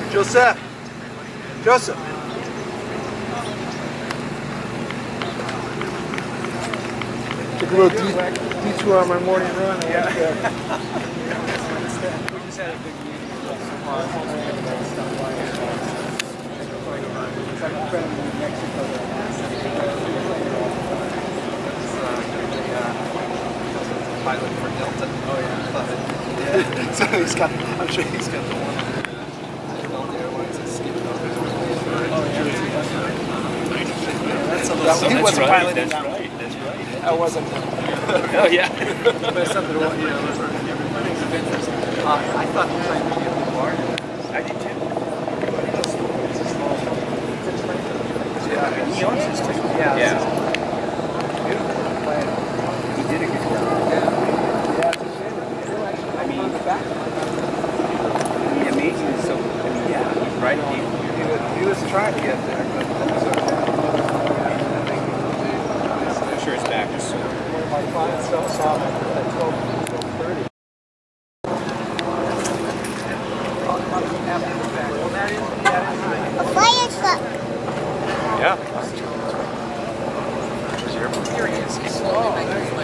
Joseph. Joseph. Took a little detour on my morning run. Yeah. We just had a big meeting with some stuff like that. It's like a friend in Mexico that pilot for Delta. Oh yeah. Yeah. So he's got, I'm sure he's got the one. Delta Airlines is skipping over. Oh yeah. He wasn't piloting that one. That's right. I wasn't. Oh yeah. But it's something to watch. I thought the plane would be a bit larger. I did too. Yeah. And he owns this too. Yeah. Yeah. Beautiful plane. He did a good job. Yeah. I mean, amazing. So, I mean, yeah, he's right. He was trying to get there, but I'm sure it's back as soon. My clients saw him at 12:30. A fire truck. Yeah. Here he is. He's slowly making his way.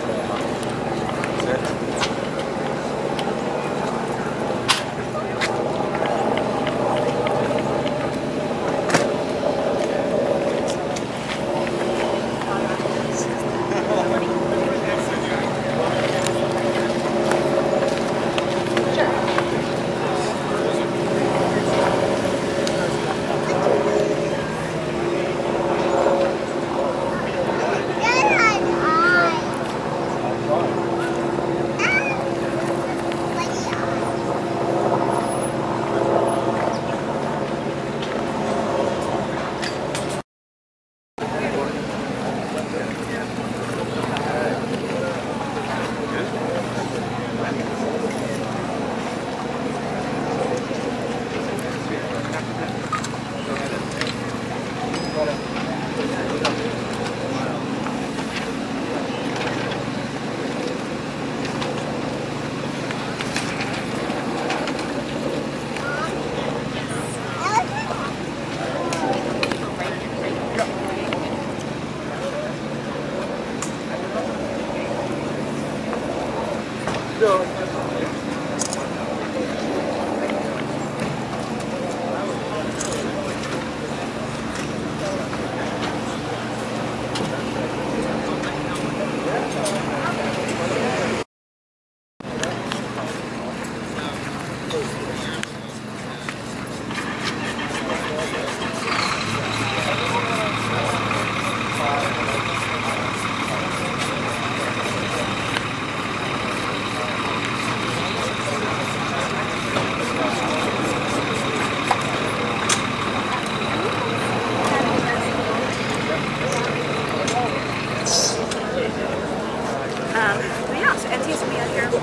Yeah, so NT's will be out here.